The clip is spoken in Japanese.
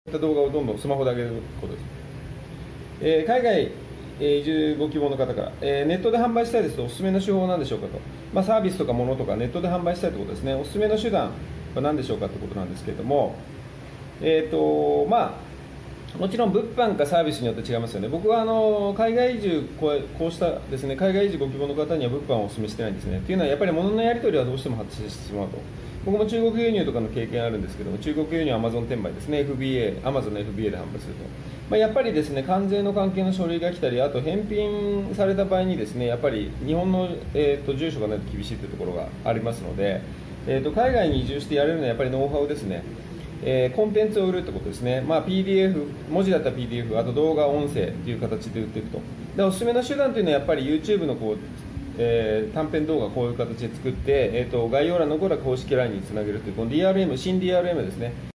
動画をどんどんスマホで上げることです。海外移住ご希望の方から、ネットで販売したいですとおすすめの手法は何でしょうかと、サービスとか物とかネットで販売したいということですね。おすすめの手段は何でしょうかということなんですけれども、もちろん物販かサービスによって違いますよね。僕は海外移住こうしたですね、海外移住ご希望の方には物販をお勧めしてないんですね。というのはやっぱり物のやり取りはどうしても発生してしまうと。僕も中国輸入とかの経験あるんですけども、中国輸入アマゾン転売ですね、アマゾンの FBA で販売すると、やっぱりですね、関税の関係の書類が来たり、あと返品された場合にですね、やっぱり日本の、住所がないと厳しいというところがありますので、海外に移住してやれるのはやっぱりノウハウですね。コンテンツを売るってことですね、PDF、文字だったら PDF、あと動画、音声という形で売っていくと。でおすすめの手段というのはやっぱり YouTube の短編動画こういう形で作って、概要欄の方から公式 LINE につなげるというこの DRM、新 DRM ですね。